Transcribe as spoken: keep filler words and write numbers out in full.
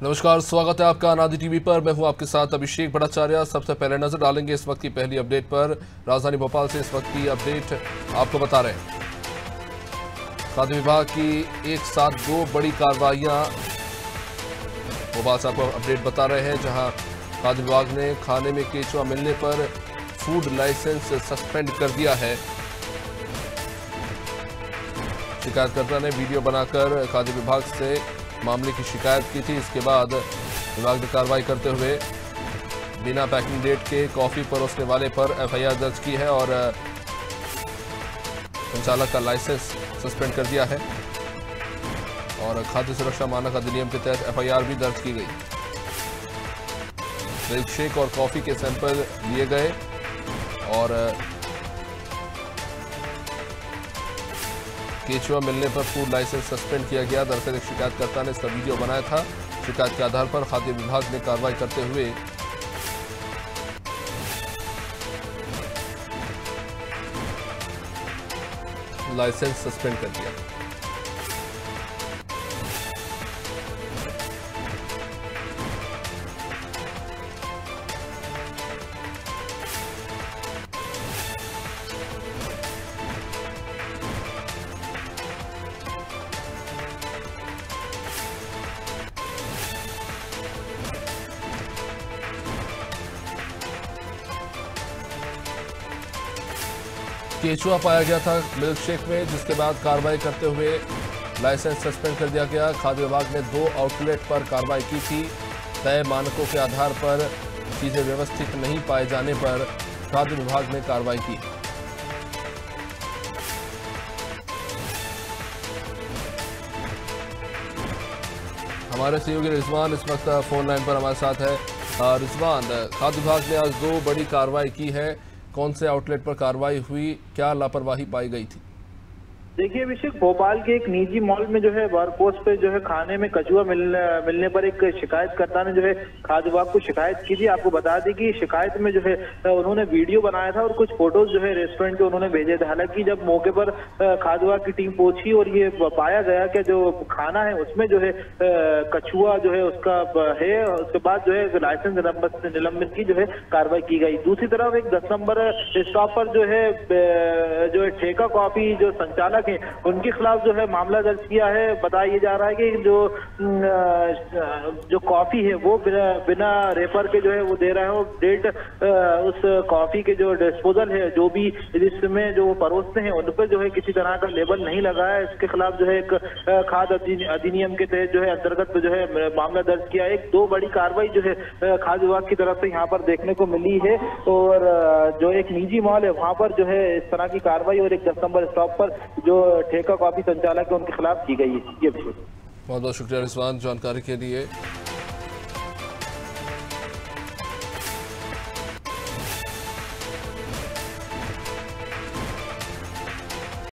नमस्कार, स्वागत है आपका अनादि टीवी पर। मैं हूं आपके साथ अभिषेक भट्टाचार्य। सबसे पहले नजर डालेंगे इस वक्त की पहली अपडेट पर। राजधानी भोपाल से इस वक्त की अपडेट आपको बता रहे हैं। खाद्य विभाग की एक साथ दो बड़ी कार्रवाइयां भोपाल से आपको अपडेट बता रहे हैं, जहां खाद्य विभाग ने खाने में केचुआ मिलने पर फूड लाइसेंस सस्पेंड कर दिया है। शिकायतकर्ता ने वीडियो बनाकर खाद्य विभाग से मामले की शिकायत की थी। इसके बाद विभाग ने कार्रवाई करते हुए बिना पैकिंग डेट के कॉफी परोसने वाले पर एफआईआर दर्ज की है और संचालक का लाइसेंस सस्पेंड कर दिया है और खाद्य सुरक्षा मानक अधिनियम के तहत एफआईआर भी दर्ज की गई। मिल्क शेक और कॉफी के सैंपल लिए गए और केचुआ मिलने पर फूड लाइसेंस सस्पेंड किया गया। दरअसल एक शिकायतकर्ता ने इसका वीडियो बनाया था। शिकायत के आधार पर खाद्य विभाग ने कार्रवाई करते हुए लाइसेंस सस्पेंड कर दिया। केचुआ पाया गया था मिल्क शेक में, जिसके बाद कार्रवाई करते हुए लाइसेंस सस्पेंड कर दिया गया। खाद्य विभाग ने दो आउटलेट पर कार्रवाई की थी। तय मानकों के आधार पर चीजें व्यवस्थित नहीं पाए जाने पर खाद्य विभाग ने कार्रवाई की। हमारे सहयोगी रिजवान इस वक्त फोन लाइन पर हमारे साथ है। रिजवान, खाद्य विभाग ने आज दो बड़ी कार्रवाई की है। कौन से आउटलेट पर कार्रवाई हुई, क्या लापरवाही पाई गई थी? देखिए अभिषेक, भोपाल के एक निजी मॉल में जो है बारकोस पे जो है खाने में कछुआ मिलने मिलने पर एक शिकायतकर्ता ने जो है खाद्य विभाग को शिकायत की थी। आपको बता दें कि शिकायत में जो है उन्होंने वीडियो बनाया था और कुछ फोटोज जो है रेस्टोरेंट के उन्होंने भेजे थे। हालांकि जब मौके पर खाद्य विभाग की टीम पहुंची और ये पाया गया कि जो खाना है उसमें जो है कछुआ जो है उसका है, उसके बाद जो है लाइसेंस निलंबित की जो है कार्रवाई की गई। दूसरी तरफ एक दस नंबर स्टॉप पर जो है जो है ठेका कॉफी जो संचालक उनके खिलाफ जो है मामला दर्ज किया है। बताया जा रहा है कि जो जो कॉफी है वो बिना, बिना रेफर के जो है वो दे रहा है और डेट उस कॉफी के जो डिस्पोजल है जो भी जिसमें जो परोसते हैं उन पर जो है किसी तरह का लेबल नहीं लगा है। इसके खिलाफ जो है एक खाद्य अधिनियम के तहत जो है अंतर्गत जो है मामला दर्ज किया। एक दो बड़ी कार्रवाई जो है खाद्य विभाग की तरफ से यहाँ पर देखने को मिली है और जो एक निजी मॉल है वहां पर जो है इस तरह की कार्रवाई और एक दस नंबर स्टॉप पर जो ठेका कॉफी संचालक है उनके खिलाफ की गई है। ये बहुत बहुत शुक्रिया रिजवान जानकारी के लिए।